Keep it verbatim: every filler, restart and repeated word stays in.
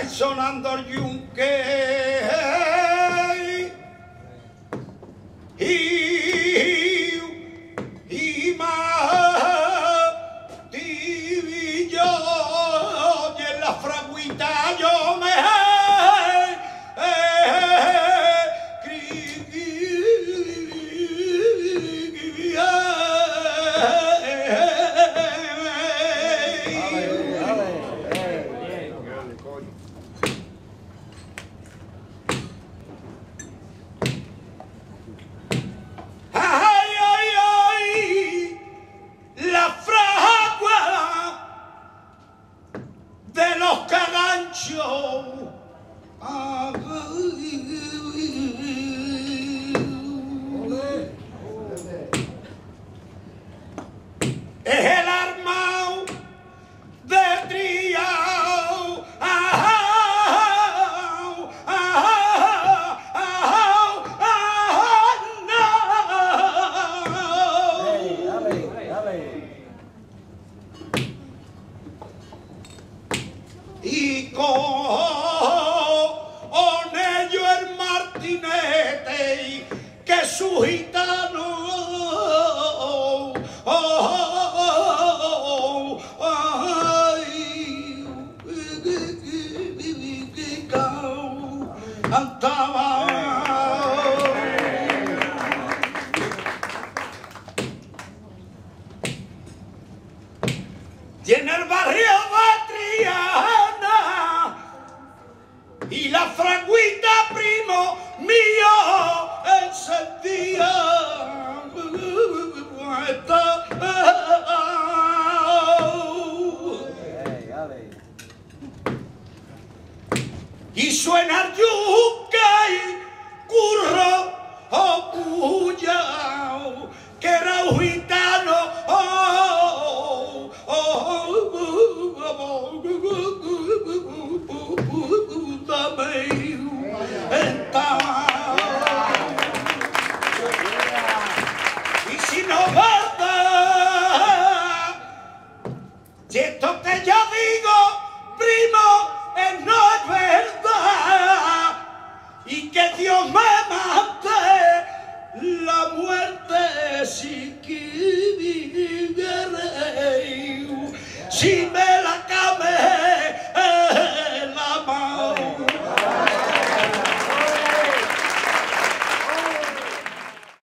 sonando el yunque y, y más y yo y en la fragüita yo me es el armao de triao, au, au, au, y con ello el martinete que su gitano cantaba. Y en el barrio de Triana y la fragüita primo mío encendía esta y suena el yunque y curro o puyao que era un gitano oh, oh, oh, dame y si no verdad si esto que yo digo primo es no es verdad y que Dios me mate la muerte si quiere si me